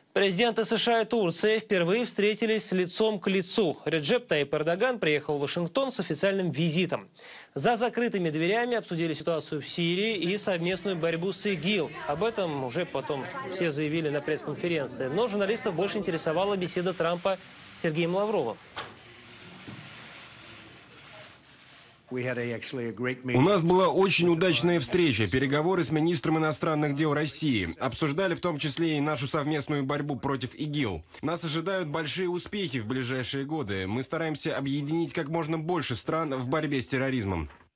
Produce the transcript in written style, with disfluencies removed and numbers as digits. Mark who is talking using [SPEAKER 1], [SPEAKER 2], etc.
[SPEAKER 1] Президенты США и Турции впервые встретились лицом к лицу. Реджеп Таyyip Эрдоган приехал в Вашингтон с официальным визитом. За закрытыми дверями обсудили ситуацию в Сирии и совместную борьбу с ИГИЛ. Об этом уже потом все заявили на пресс-конференции. Но журналистов больше интересовала беседа Трампа с Сергеем Лавровым.
[SPEAKER 2] У нас была очень удачная встреча, переговоры с министром иностранных дел России. Обсуждали в том числе и нашу совместную борьбу против ИГИЛ. Нас ожидают большие успехи в ближайшие годы. Мы стараемся объединить как можно больше стран в борьбе с терроризмом.